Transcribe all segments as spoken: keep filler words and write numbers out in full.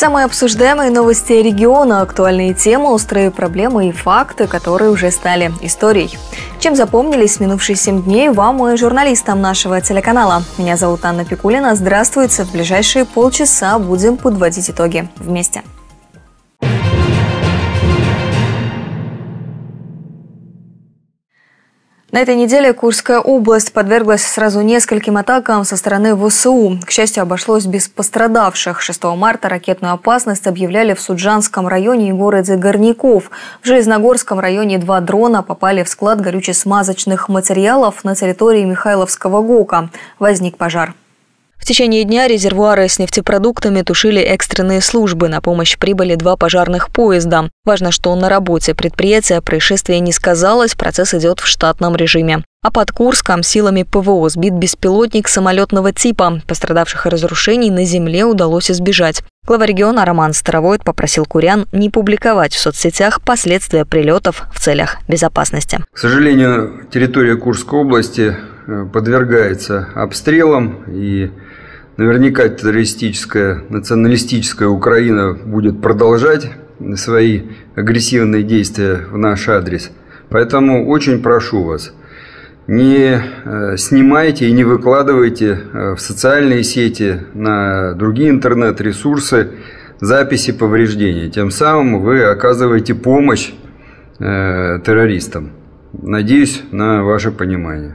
Самые обсуждаемые новости региона, актуальные темы, острые проблемы и факты, которые уже стали историей. Чем запомнились минувшие семь дней вам и журналистам нашего телеканала? Меня зовут Анна Пикулина. Здравствуйте. В ближайшие полчаса будем подводить итоги вместе. На этой неделе Курская область подверглась сразу нескольким атакам со стороны ВСУ. К счастью, обошлось без пострадавших. шестого марта ракетную опасность объявляли в Суджанском районе и городе Горняков. В Железногорском районе два дрона попали в склад горюче-смазочных материалов на территории Михайловского ГОКа. Возник пожар. В течение дня резервуары с нефтепродуктами тушили экстренные службы. На помощь прибыли два пожарных поезда. Важно, что на работе предприятия происшествие не сказалось, процесс идет в штатном режиме. А под Курском силами ПВО сбит беспилотник самолетного типа. Пострадавших и разрушений на земле удалось избежать. Глава региона Роман Старовойт попросил курян не публиковать в соцсетях последствия прилетов в целях безопасности. К сожалению, территория Курской области подвергается обстрелам, и наверняка террористическая, националистическая Украина будет продолжать свои агрессивные действия в наш адрес. Поэтому очень прошу вас, не снимайте и не выкладывайте в социальные сети, на другие интернет-ресурсы записи повреждений. Тем самым вы оказываете помощь террористам. Надеюсь на ваше понимание.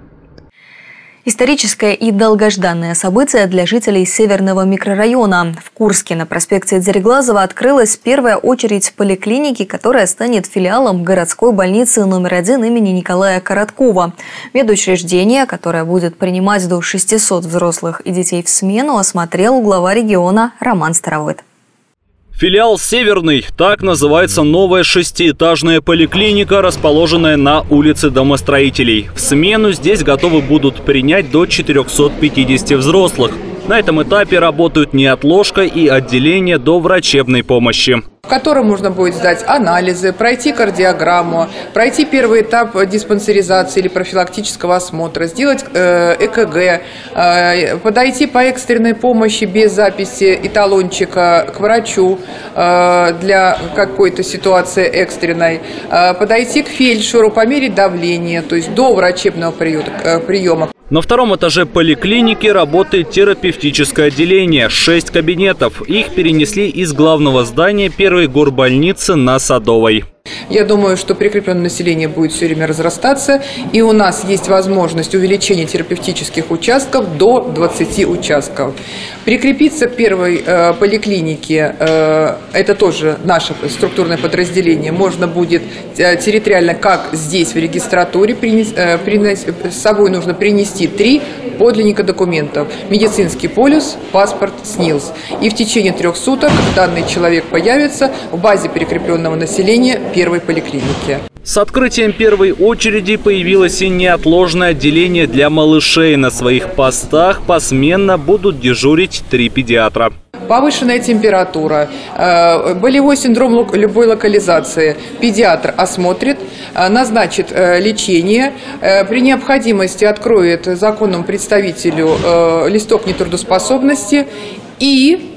Историческое и долгожданное событие для жителей Северного микрорайона. В Курске на проспекте Дереглазова открылась первая очередь поликлиники, которая станет филиалом городской больницы номер один имени Николая Короткова. Медучреждение, которое будет принимать до шестисот взрослых и детей в смену, осмотрел глава региона Роман Старовойт. Филиал «Северный» – так называется новая шестиэтажная поликлиника, расположенная на улице Домостроителей. В смену здесь готовы будут принять до четырёхсот пятидесяти взрослых. На этом этапе работают неотложка и отделение до врачебной помощи, в котором можно будет сдать анализы, пройти кардиограмму, пройти первый этап диспансеризации или профилактического осмотра, сделать э, ЭКГ, э, подойти по экстренной помощи без записи эталончика к врачу э, для какой-то ситуации экстренной, э, подойти к фельдшеру, померить давление, то есть до врачебного приема. На втором этаже поликлиники работает терапевтическое отделение. Шесть кабинетов. Их перенесли из главного здания первой горбольницы на Садовой. Я думаю, что прикрепленное население будет все время разрастаться, и у нас есть возможность увеличения терапевтических участков до двадцати участков. Прикрепиться к первой э, поликлинике, э, это тоже наше структурное подразделение, можно будет э, территориально, как здесь в регистратуре, принес, э, принес, с собой нужно принести три подлинника документов: медицинский полис, паспорт, СНИЛС. И в течение трех суток данный человек появится в базе прикрепленного населения первой поликлиники. С открытием первой очереди появилось и неотложное отделение для малышей. На своих постах посменно будут дежурить три педиатра. Повышенная температура, болевой синдром любой локализации. Педиатр осмотрит, назначит лечение. При необходимости откроет законному представителю листок нетрудоспособности. И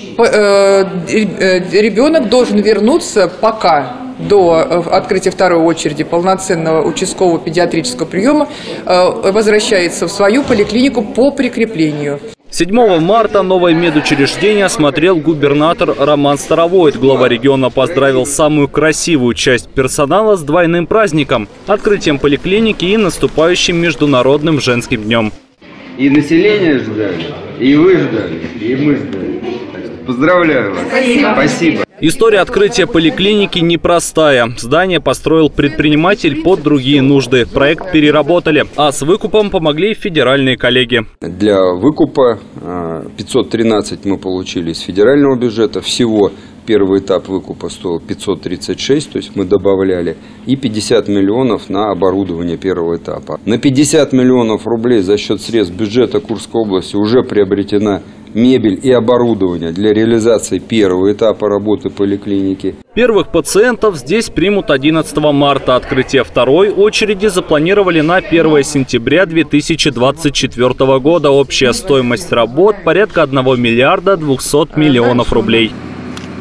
ребенок должен вернуться пока до открытия второй очереди полноценного участкового педиатрического приема, возвращается в свою поликлинику по прикреплению. седьмого марта новое медучреждение осмотрел губернатор Роман Старовойт. Глава региона поздравил самую красивую часть персонала с двойным праздником – открытием поликлиники и наступающим Международным женским днем. И население ждали, и вы ждали, и мы ждали. Поздравляю вас. Спасибо. Спасибо. История открытия поликлиники непростая. Здание построил предприниматель под другие нужды. Проект переработали, а с выкупом помогли федеральные коллеги. Для выкупа пятьсот тринадцать мы получили из федерального бюджета. Всего первый этап выкупа стоил пятьсот тридцать шесть, то есть мы добавляли. И пятьдесят миллионов на оборудование первого этапа. На пятьдесят миллионов рублей за счет средств бюджета Курской области уже приобретена мебель и оборудование для реализации первого этапа работы поликлиники. Первых пациентов здесь примут одиннадцатого марта. Открытие второй очереди запланировали на первое сентября две тысячи двадцать четвёртого года. Общая стоимость работ порядка одного миллиарда двухсот миллионов рублей.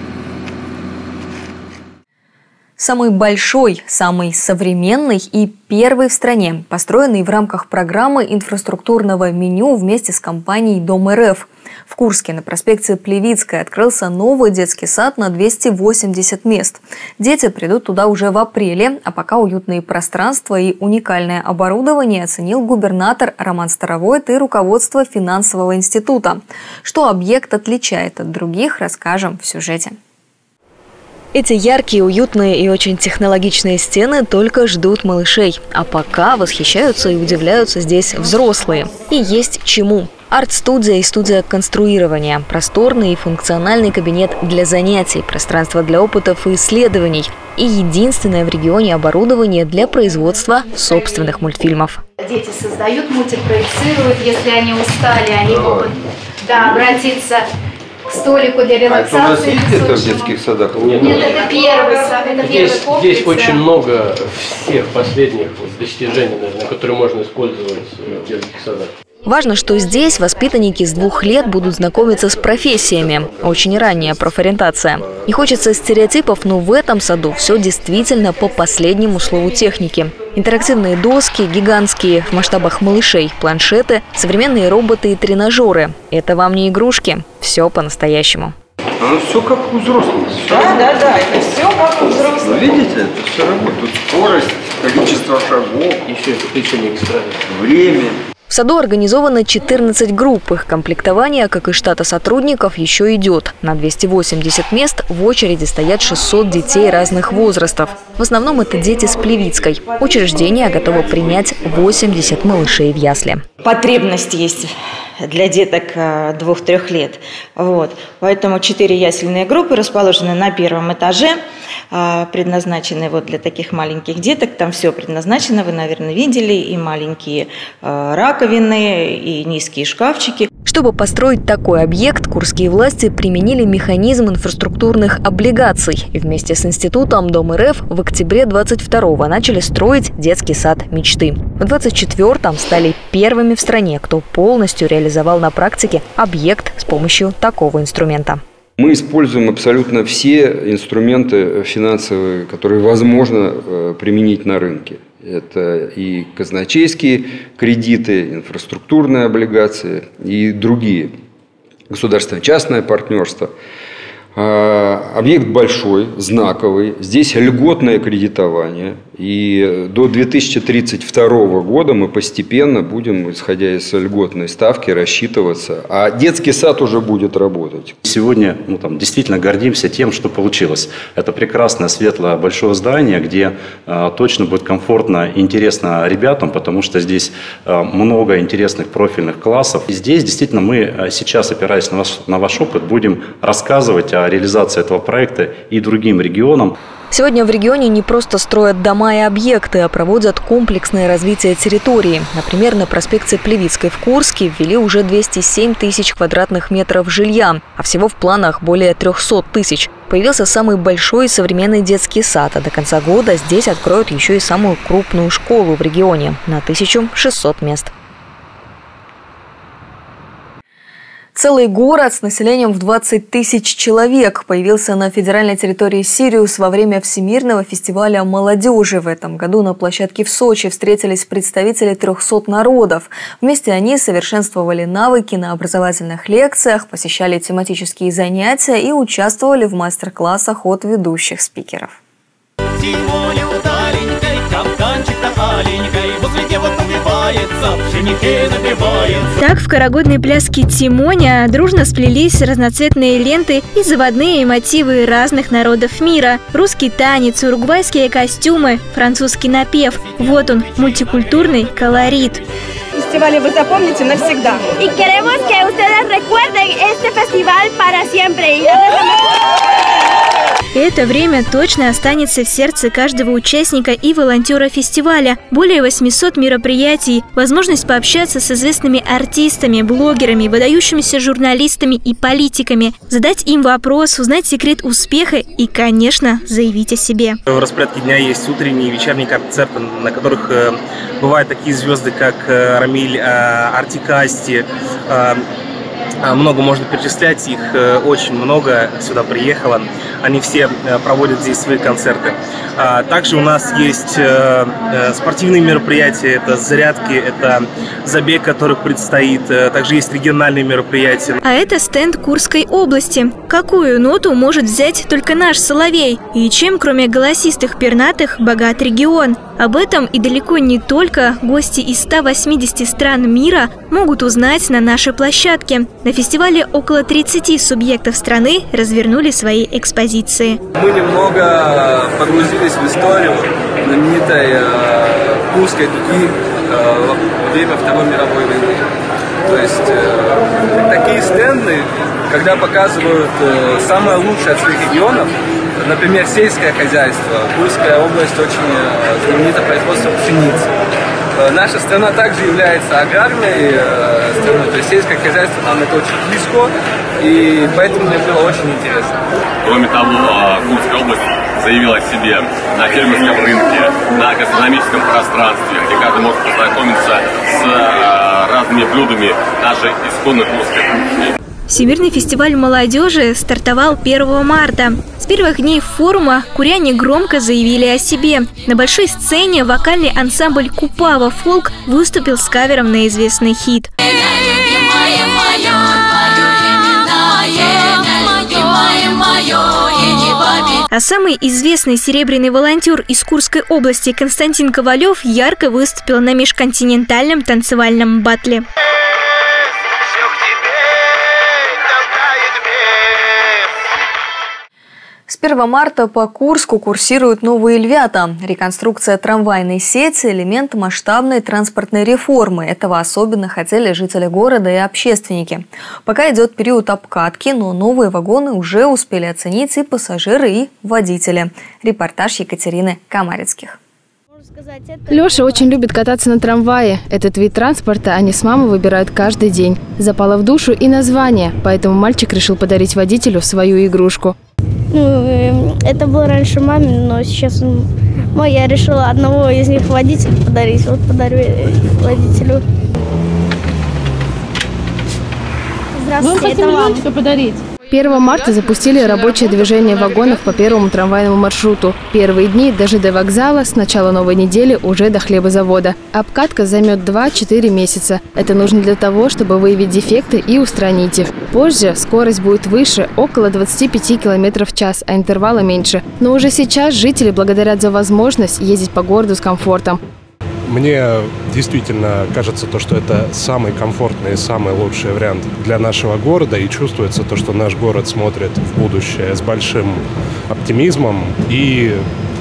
Самый большой, самый современный и первый в стране, построенный в рамках программы инфраструктурного меню вместе с компанией Дом эр эф. В Курске на проспекте Плевицкой открылся новый детский сад на двести восемьдесят мест. Дети придут туда уже в апреле, а пока уютные пространства и уникальное оборудование оценил губернатор Роман Старовойт и руководство финансового института. Что объект отличает от других, расскажем в сюжете. Эти яркие, уютные и очень технологичные стены только ждут малышей. А пока восхищаются и удивляются здесь взрослые. И есть чему. Арт-студия и студия конструирования, просторный и функциональный кабинет для занятий, пространство для опытов и исследований и единственное в регионе оборудование для производства собственных мультфильмов. Дети создают мультик, проецируют, если они устали, они могут да, обратиться к столику для релаксации. А это у нас есть это в детских садах? Нет, Нет это первый сад, это здесь, первый комплекс. Здесь очень много всех последних достижений, наверное, которые можно использовать в детских садах. Важно, что здесь воспитанники с двух лет будут знакомиться с профессиями. Очень ранняя профориентация. Не хочется стереотипов, но в этом саду все действительно по последнему слову техники. Интерактивные доски, гигантские в масштабах малышей, планшеты, современные роботы и тренажеры. Это вам не игрушки, все по-настоящему. Оно все как у взрослых. Да, да, да, это все как у взрослых. Вы видите, это все работает. Тут скорость, количество шагов, еще подключение к экрану. время. В саду организовано четырнадцать групп. Их комплектование, как и штата сотрудников, еще идет. На двести восемьдесят мест в очереди стоят шестьсот детей разных возрастов. В основном это дети с Плевицкой. Учреждение готово принять восемьдесят малышей в ясли. Потребность есть для деток двух-трех лет. Вот. Поэтому четыре ясельные группы расположены на первом этаже, предназначены вот для таких маленьких деток. Там все предназначено, вы, наверное, видели, и маленькие раковины, и низкие шкафчики. Чтобы построить такой объект, курские власти применили механизм инфраструктурных облигаций. И вместе с институтом Дом эр эф в октябре двадцать второго начали строить детский сад мечты. В двадцать четвёртом стали первыми в стране, кто полностью реализовал на практике объект с помощью такого инструмента. Мы используем абсолютно все инструменты финансовые, которые возможно применить на рынке. Это и казначейские кредиты, инфраструктурные облигации и другие. Государственно-частное партнерство. Объект большой, знаковый. Здесь льготное кредитование. И до две тысячи тридцать второго года мы постепенно будем, исходя из льготной ставки, рассчитываться. А детский сад уже будет работать. Сегодня ну, там, действительно гордимся тем, что получилось. Это прекрасное, светлое, большое здание, где э, точно будет комфортно и интересно ребятам, потому что здесь э, много интересных профильных классов. И здесь действительно мы сейчас, опираясь на ваш, на ваш опыт, будем рассказывать о реализации этого проекта и другим регионам. Сегодня в регионе не просто строят дома и объекты, а проводят комплексное развитие территории. Например, на проспекте Плевицкой в Курске ввели уже двести семь тысяч квадратных метров жилья, а всего в планах более трёхсот тысяч. Появился самый большой современный детский сад, а до конца года здесь откроют еще и самую крупную школу в регионе на тысячу шестьсот мест. Целый город с населением в двадцать тысяч человек появился на федеральной территории Сириус во время Всемирного фестиваля молодежи. В этом году на площадке в Сочи встретились представители трехсот народов. Вместе они совершенствовали навыки на образовательных лекциях, посещали тематические занятия и участвовали в мастер-классах от ведущих спикеров. Так в карагодной пляске Тимоня дружно сплелись разноцветные ленты и заводные мотивы разных народов мира. Русский танец, уругвайские костюмы, французский напев. Вот он, мультикультурный колорит. Фестиваль вы запомните навсегда. И queremos que ustedes recuerden este festival para siempre. Это время точно останется в сердце каждого участника и волонтера фестиваля. Более восьмисот мероприятий, возможность пообщаться с известными артистами, блогерами, выдающимися журналистами и политиками, задать им вопрос, узнать секрет успеха и, конечно, заявить о себе. В распорядке дня есть утренние и вечерние концерты, на которых э, бывают такие звезды, как э, Рамиль, э, Артик Асти, э, Много можно перечислять, их очень много сюда приехало. Они все проводят здесь свои концерты. Также у нас есть спортивные мероприятия, это зарядки, это забег, который предстоит. Также есть региональные мероприятия. А это стенд Курской области. Какую ноту может взять только наш соловей? И чем, кроме голосистых пернатых, богат регион? Об этом и далеко не только гости из ста восьмидесяти стран мира могут узнать на нашей площадке. На фестивале около тридцати субъектов страны развернули свои экспозиции. Мы немного погрузились в историю знаменитой э, Курской дуги э, во время Второй мировой войны. То есть э, такие стенды, когда показывают э, самое лучшее от своих регионов, например, сельское хозяйство. Курская область очень э, знаменита производством пшеницы. Э, наша страна также является аграрной э, страной, то есть сельское хозяйство нам это очень близко, и поэтому мне было очень интересно. Кроме того, Курская область заявила о себе на фермерском рынке, на гастрономическом пространстве, где каждый может познакомиться с э, разными блюдами нашей исконной курской кухни. Всемирный фестиваль молодежи стартовал первого марта. С первых дней форума куряне громко заявили о себе. На большой сцене вокальный ансамбль «Купава Фолк» выступил с кавером на известный хит. А самый известный серебряный волонтер из Курской области Константин Ковалев ярко выступил на межконтинентальном танцевальном батле. С первого марта по Курску курсируют новые «Львята». Реконструкция трамвайной сети – элемент масштабной транспортной реформы. Этого особенно хотели жители города и общественники. Пока идет период обкатки, но новые вагоны уже успели оценить и пассажиры, и водители. Репортаж Екатерины Камарицких. Леша очень любит кататься на трамвае. Этот вид транспорта они с мамой выбирают каждый день. Запало в душу и название, поэтому мальчик решил подарить водителю свою игрушку. Ну, это было раньше мамин, но сейчас он мой. Я решила одного из них водителю подарить. Вот подарю водителю. Здравствуйте, это вам. Подарить. первого марта запустили рабочее движение вагонов по первому трамвайному маршруту. Первые дни до ЖД вокзала с начала новой недели уже до хлебозавода. Обкатка займет два-четыре месяца. Это нужно для того, чтобы выявить дефекты и устранить их. Позже скорость будет выше, около двадцати пяти километров в час, а интервала меньше. Но уже сейчас жители благодарят за возможность ездить по городу с комфортом. Мне действительно кажется, то, что это самый комфортный и самый лучший вариант для нашего города. И чувствуется то, что наш город смотрит в будущее с большим оптимизмом. И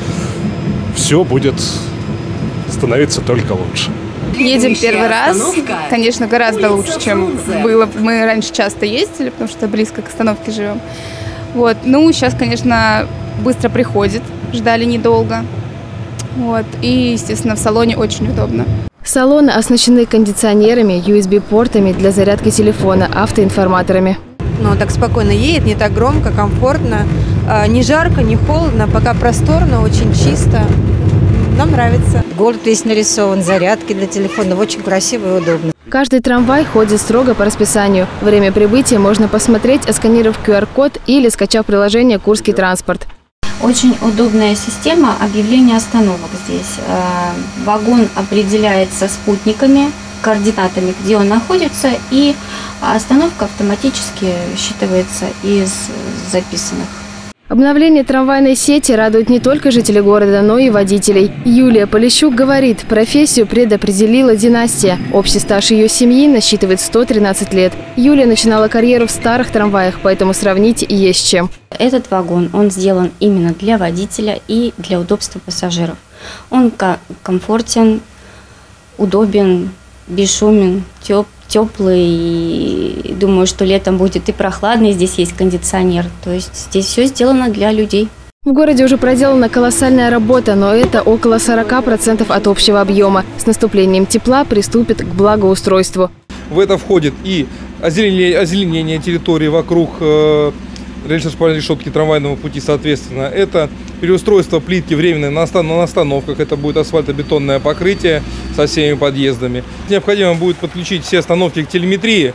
все будет становиться только лучше. Едем первый раз. Конечно, гораздо лучше, чем было. Мы раньше часто ездили, потому что близко к остановке живем. Вот. Ну, сейчас, конечно, быстро приходит. Ждали недолго. Вот. И, естественно, в салоне очень удобно. Салоны оснащены кондиционерами, ю эс би-портами для зарядки телефона, автоинформаторами. Ну, так спокойно едет, не так громко, комфортно, не жарко, не холодно, пока просторно, очень чисто. Нам нравится. Город весь нарисован, зарядки для телефона, очень красиво и удобно. Каждый трамвай ходит строго по расписанию. Время прибытия можно посмотреть, отсканировав ку ар код или скачав приложение «Курский транспорт». Очень удобная система объявления остановок здесь. Вагон определяется спутниками, координатами, где он находится, и остановка автоматически считывается из записанных. Обновление трамвайной сети радует не только жителей города, но и водителей. Юлия Полищук говорит, профессию предопределила династия. Общий стаж ее семьи насчитывает сто тринадцать лет. Юлия начинала карьеру в старых трамваях, поэтому сравнить есть с чем. Этот вагон, он сделан именно для водителя и для удобства пассажиров. Он комфортен, удобен, бесшумен, теп, теплый. И думаю, что летом будет и прохладно, и здесь есть кондиционер. То есть здесь все сделано для людей. В городе уже проделана колоссальная работа, но это около сорока процентов от общего объема. С наступлением тепла приступит к благоустройству. В это входит и озеленение, озеленение территории вокруг э, рельсно-спальной решетки трамвайного пути, соответственно. Это переустройство плитки временной на остановках. Это будет асфальтобетонное покрытие со всеми подъездами. Необходимо будет подключить все остановки к телеметрии,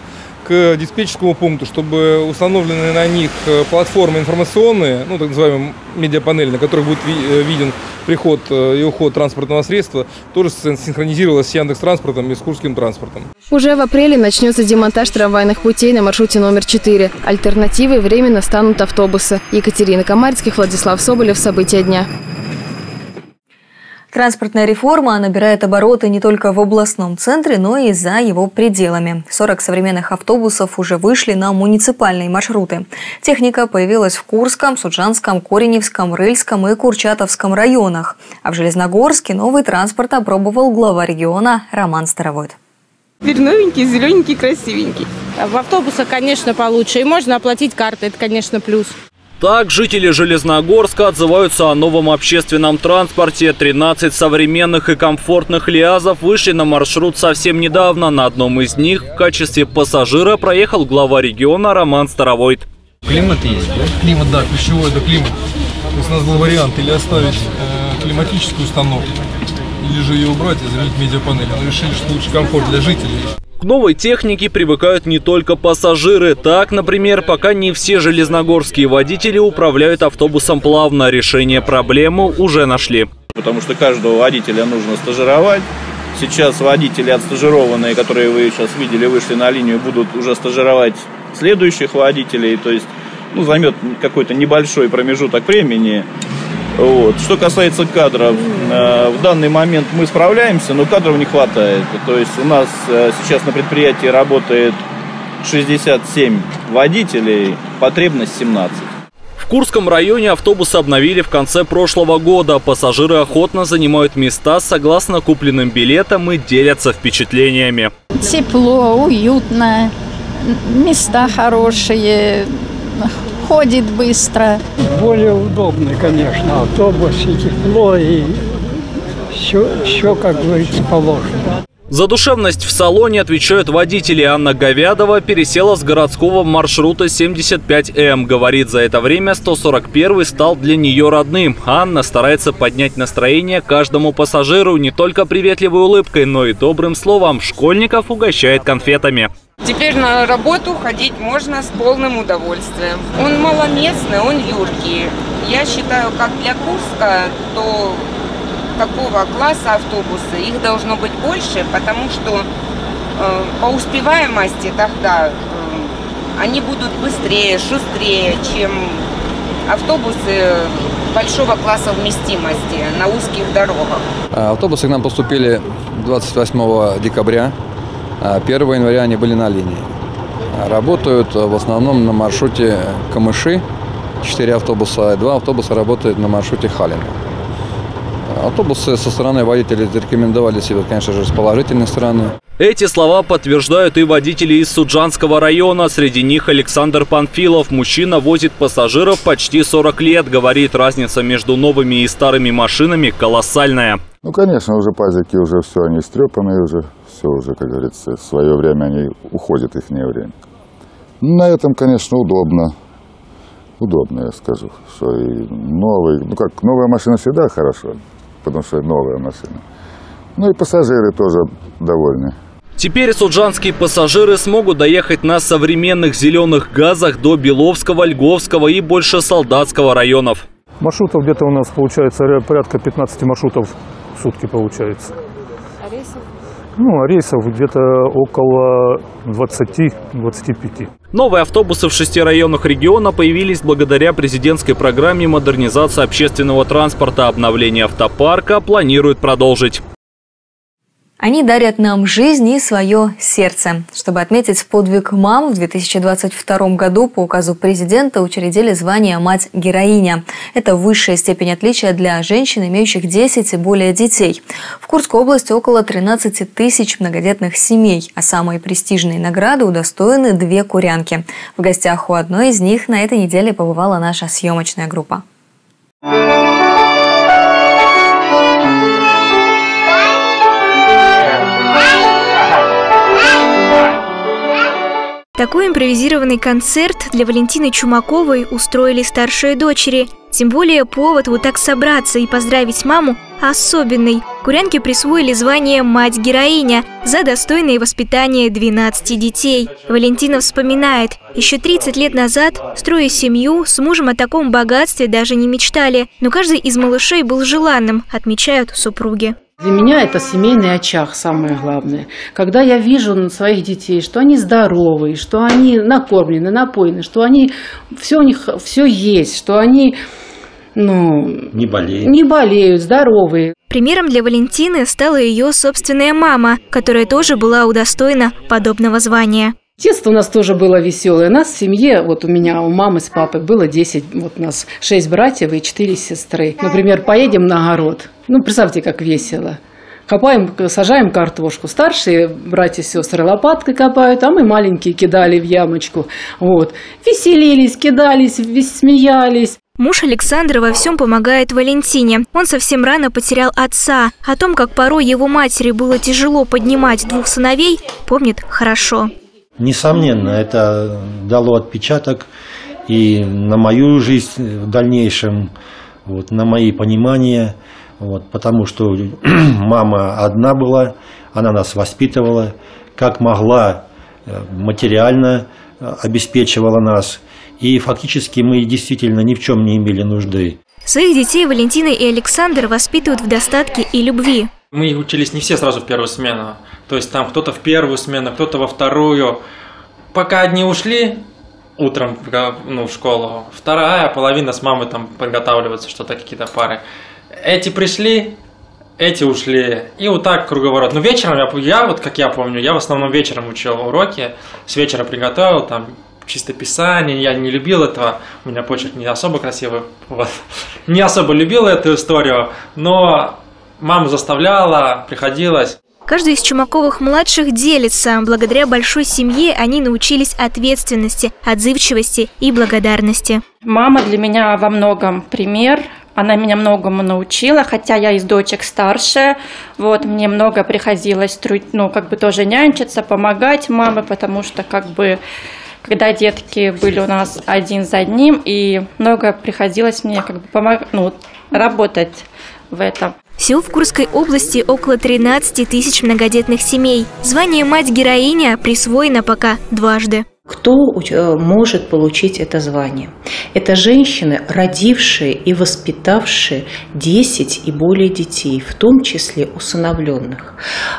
к диспетчерскому пункту, чтобы установленные на них платформы информационные, ну так называемые медиапанели, на которых будет виден приход и уход транспортного средства, тоже синхронизировалась с Яндекс.Транспортом и с Курским транспортом. Уже в апреле начнется демонтаж трамвайных путей на маршруте номер четыре. Альтернативой временно станут автобусы. Екатерина Комарицких, Владислав Соболев. События дня. Транспортная реформа набирает обороты не только в областном центре, но и за его пределами. сорок современных автобусов уже вышли на муниципальные маршруты. Техника появилась в Курском, Суджанском, Кореневском, Рыльском и Курчатовском районах. А в Железногорске новый транспорт опробовал глава региона Роман Старовойт. Теперь новенький, зелененький, красивенький. В автобусах, конечно, получше. И можно оплатить картой, это, конечно, плюс. Так жители Железногорска отзываются о новом общественном транспорте. тринадцать современных и комфортных ЛиАЗов вышли на маршрут совсем недавно. На одном из них в качестве пассажира проехал глава региона Роман Старовойт. Климат есть, да? Климат, да, ключевой это климат. То есть у нас был вариант или оставить э, климатическую установку, или же ее убрать и заменить медиапанели. Но решили, что лучше комфорт для жителей. К новой технике привыкают не только пассажиры. Так, например, пока не все железногорские водители управляют автобусом плавно. Решение проблемы уже нашли. Потому что каждого водителя нужно стажировать. Сейчас водители отстажированные, которые вы сейчас видели, вышли на линию, будут уже стажировать следующих водителей. То есть ну, займет какой-то небольшой промежуток времени. Вот. Что касается кадров, э, в данный момент мы справляемся, но кадров не хватает. То есть у нас э, сейчас на предприятии работает шестьдесят семь водителей, потребность семнадцать. В Курском районе автобусы обновили в конце прошлого года. Пассажиры охотно занимают места согласно купленным билетам и делятся впечатлениями. Тепло, уютно, места хорошие. Ходит быстро. Более удобный, конечно, автобус, и тепло, и все, все, как говорится, положено. За душевность в салоне отвечают водители. Анна Говядова пересела с городского маршрута семьдесят пять эм. Говорит, за это время сто сорок первый стал для нее родным. Анна старается поднять настроение каждому пассажиру не только приветливой улыбкой, но и добрым словом. Школьников угощает конфетами. Теперь на работу ходить можно с полным удовольствием. Он маломестный, он юркий. Я считаю, как для Курска, то такого класса автобусы, их должно быть больше, потому что э, по успеваемости тогда э, они будут быстрее, шустрее, чем автобусы большого класса вместимости на узких дорогах. Автобусы к нам поступили двадцать восьмого декабря. первого января они были на линии. Работают в основном на маршруте Камыши, четыре автобуса, два автобуса работают на маршруте Халина. Автобусы со стороны водителей рекомендовали себя, конечно же, с положительной стороны. Эти слова подтверждают и водители из Суджанского района. Среди них Александр Панфилов. Мужчина возит пассажиров почти сорок лет. Говорит, разница между новыми и старыми машинами колоссальная. Ну, конечно, уже пазики, уже все, они истрепанные, уже все, уже, как говорится, в свое время они уходят, их время. На этом, конечно, удобно. Удобно, я скажу, что и новый, ну как, новая машина всегда хорошо, потому что новая машина. Ну и пассажиры тоже довольны. Теперь суджанские пассажиры смогут доехать на современных зеленых газах до Беловского, Льговского и больше Солдатского районов. Маршрутов где-то у нас получается порядка пятнадцати маршрутов в сутки получается. А рейсов? Ну, а рейсов где-то около двадцати-двадцати пяти. Новые автобусы в шести районах региона появились благодаря президентской программе модернизации общественного транспорта. Обновление автопарка планируют продолжить. Они дарят нам жизнь и свое сердце. Чтобы отметить подвиг мам, в две тысячи двадцать втором году по указу президента учредили звание «Мать-героиня». Это высшая степень отличия для женщин, имеющих десять и более детей. В Курской области около тринадцати тысяч многодетных семей, а самые престижные награды удостоены две курянки. В гостях у одной из них на этой неделе побывала наша съемочная группа. Такой импровизированный концерт для Валентины Чумаковой устроили старшие дочери. Тем более повод вот так собраться и поздравить маму особенный. Курянки присвоили звание «Мать-героиня» за достойное воспитание двенадцати детей. Валентина вспоминает, еще тридцать лет назад, строя семью, с мужем о таком богатстве даже не мечтали. Но каждый из малышей был желанным, отмечают супруги. Для меня это семейный очаг, самое главное. Когда я вижу своих детей, что они здоровы, что они накормлены, напоены, что они, все у них все есть, что они ну, не болеют. не болеют, здоровые. Примером для Валентины стала ее собственная мама, которая тоже была удостоена подобного звания. Детство у нас тоже было веселое. У нас в семье, вот у меня, у мамы с папой было десять, вот у нас шесть братьев и четыре сестры. Например, поедем на огород. Ну, представьте, как весело. Копаем, сажаем картошку. Старшие братья и сестры лопаткой копают, а мы маленькие кидали в ямочку. Вот. Веселились, кидались, смеялись. Муж Александра во всем помогает Валентине. Он совсем рано потерял отца. О том, как порой его матери было тяжело поднимать двух сыновей, помнит хорошо. Несомненно, это дало отпечаток и на мою жизнь в дальнейшем, вот, на мои понимания, вот, потому что мама одна была, она нас воспитывала, как могла, материально обеспечивала нас, и фактически мы действительно ни в чем не имели нужды. Своих детей Валентина и Александр воспитывают в достатке и любви. Мы учились не все сразу в первую смену. То есть там кто-то в первую смену, кто-то во вторую. Пока одни ушли утром ну, в школу, вторая половина с мамой там подготавливается, что-то какие-то пары. Эти пришли, эти ушли. И вот так круговорот. Но вечером, я, я вот как я помню, я в основном вечером учил уроки. С вечера приготовил там чистописание. Я не любил этого. У меня почерк не особо красивый. Вот. Не особо любил эту историю. Но мама заставляла, приходилось. Каждый из Чумаковых-младших делится. Благодаря большой семье они научились ответственности, отзывчивости и благодарности. Мама для меня во многом пример. Она меня многому научила, хотя я из дочек старшая. Вот, мне много приходилось, ну, как бы тоже нянчиться, помогать маме, потому что, как бы, когда детки были у нас один за одним, и много приходилось мне, как бы, помогать, ну, работать в этом. Всего в Курской области около тринадцати тысяч многодетных семей. Звание «Мать-героиня» присвоено пока дважды. Кто может получить это звание? Это женщины, родившие и воспитавшие десять и более детей, в том числе усыновленных,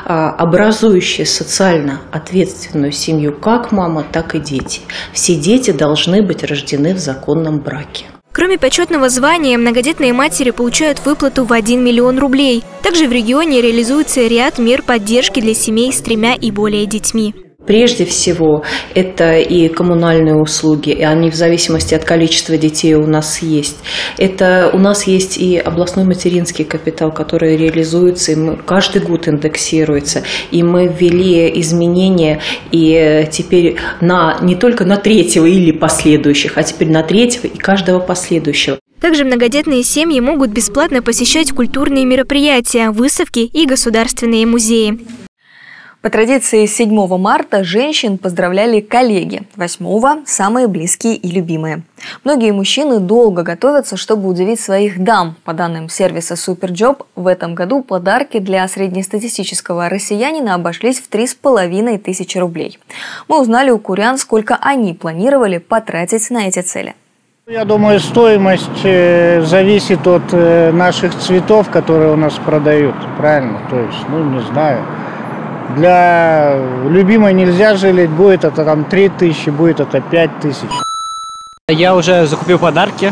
образующие социально ответственную семью как мама, так и дети. Все дети должны быть рождены в законном браке. Кроме почетного звания, многодетные матери получают выплату в один миллион рублей. Также в регионе реализуется ряд мер поддержки для семей с тремя и более детьми. Прежде всего, это и коммунальные услуги, и они в зависимости от количества детей у нас есть. Это у нас есть и областной материнский капитал, который реализуется, и мы, каждый год индексируется. И мы ввели изменения, и теперь на, не только на третьего или последующих, а теперь на третьего и каждого последующего. Также многодетные семьи могут бесплатно посещать культурные мероприятия, выставки и государственные музеи. По традиции седьмого марта женщин поздравляли коллеги, восьмого – самые близкие и любимые. Многие мужчины долго готовятся, чтобы удивить своих дам. По данным сервиса Суперджоп, в этом году подарки для среднестатистического россиянина обошлись в три с половиной тысячи рублей. Мы узнали у курян, сколько они планировали потратить на эти цели. Я думаю, стоимость зависит от наших цветов, которые у нас продают, правильно? То есть, ну, не знаю. Для любимой нельзя жалеть, будет это там три тысячи, будет это пять тысяч. Я уже закупил подарки,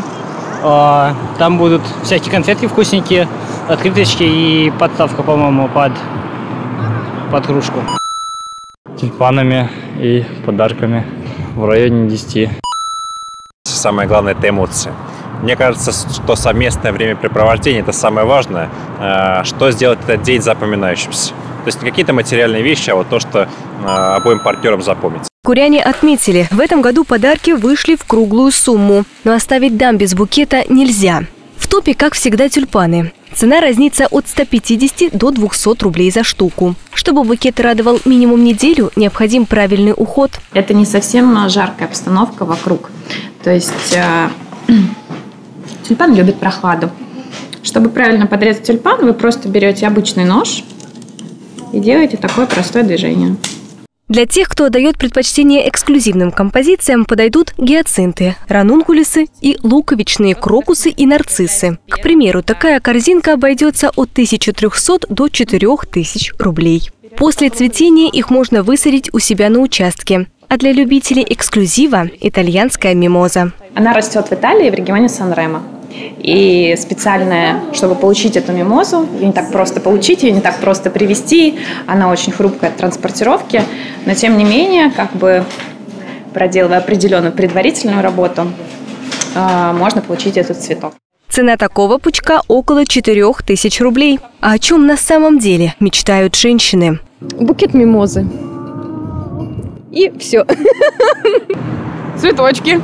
там будут всякие конфетки вкусненькие, открыточки и подставка, по-моему, под, под кружку. Тюльпанами и подарками в районе десяти. Самое главное – это эмоции. Мне кажется, что совместное времяпрепровождение – это самое важное, что сделать этот день запоминающимся. То есть не какие-то материальные вещи, а вот то, что обоим партнерам запомнится. Куряне отметили, в этом году подарки вышли в круглую сумму. Но оставить дам без букета нельзя. В топе, как всегда, тюльпаны. Цена разнится от ста пятидесяти до двухсот рублей за штуку. Чтобы букет радовал минимум неделю, необходим правильный уход. Это не совсем жаркая обстановка вокруг. То есть э, Тюльпан любит прохладу. Чтобы правильно подрезать тюльпан, вы просто берете обычный нож и делаете такое простое движение. Для тех, кто отдает предпочтение эксклюзивным композициям, подойдут гиацинты, ранункулисы и луковичные крокусы и нарциссы. К примеру, такая корзинка обойдется от тысячи трёхсот до четырёх тысяч рублей. После цветения их можно высадить у себя на участке. А для любителей эксклюзива – итальянская мимоза. Она растет в Италии, в регионе Сан-Ремо. И специальная, чтобы получить эту мимозу, ее не так просто получить, ее не так просто привезти. Она очень хрупкая от транспортировки. Но тем не менее, как бы проделывая определенную предварительную работу, можно получить этот цветок. Цена такого пучка около четырёх тысяч рублей. А о чем на самом деле мечтают женщины? Букет мимозы. И все. Цветочки.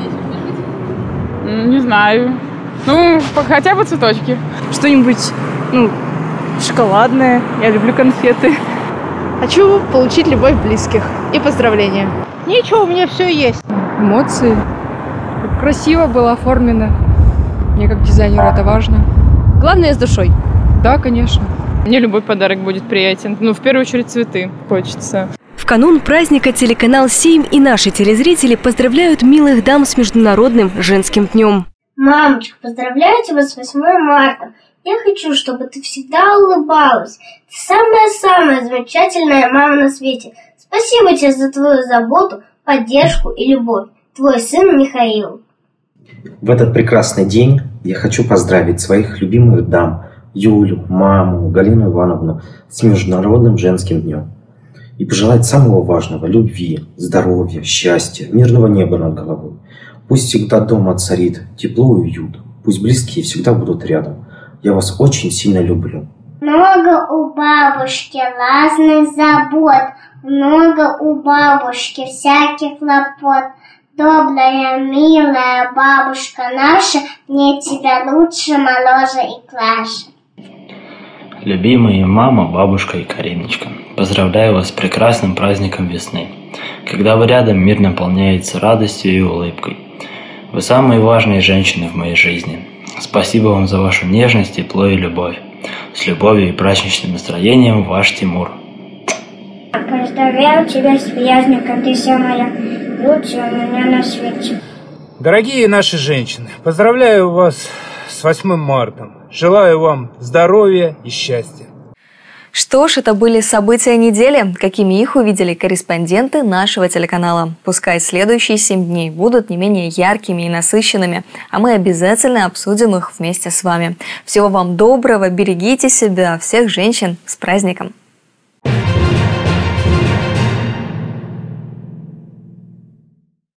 Не знаю. Ну, хотя бы цветочки. Что-нибудь, ну, шоколадное. Я люблю конфеты. Хочу получить любовь близких и поздравления. Ничего, у меня все есть. Эмоции. Красиво было оформлено. Мне как дизайнеру это важно. Главное, с душой. Да, конечно. Мне любой подарок будет приятен. Ну, в первую очередь, цветы хочется. В канун праздника телеканал семь и наши телезрители поздравляют милых дам с Международным женским днем. Мамочка, поздравляю тебя с восьмым марта. Я хочу, чтобы ты всегда улыбалась. Ты самая-самая замечательная мама на свете. Спасибо тебе за твою заботу, поддержку и любовь. Твой сын Михаил. В этот прекрасный день я хочу поздравить своих любимых дам, Юлю, маму, Галину Ивановну, с Международным женским днем. И пожелать самого важного – любви, здоровья, счастья, мирного неба над головой. Пусть всегда дома царит тепло и уют. Пусть близкие всегда будут рядом. Я вас очень сильно люблю. Много у бабушки разных забот, много у бабушки всяких хлопот. Добрая, милая бабушка наша, мне тебя лучше, моложе и клаше. Любимые мама, бабушка и Кариночка, поздравляю вас с прекрасным праздником весны. Когда вы рядом, мир наполняется радостью и улыбкой. Вы самые важные женщины в моей жизни. Спасибо вам за вашу нежность, тепло и любовь. С любовью и праздничным настроением, ваш Тимур. Поздравляю тебя с праздником, ты самая лучшая у меня на свете. Дорогие наши женщины, поздравляю вас с восьмым марта. Желаю вам здоровья и счастья. Что ж, это были события недели, какими их увидели корреспонденты нашего телеканала. Пускай следующие семь дней будут не менее яркими и насыщенными, а мы обязательно обсудим их вместе с вами. Всего вам доброго, берегите себя, всех женщин с праздником!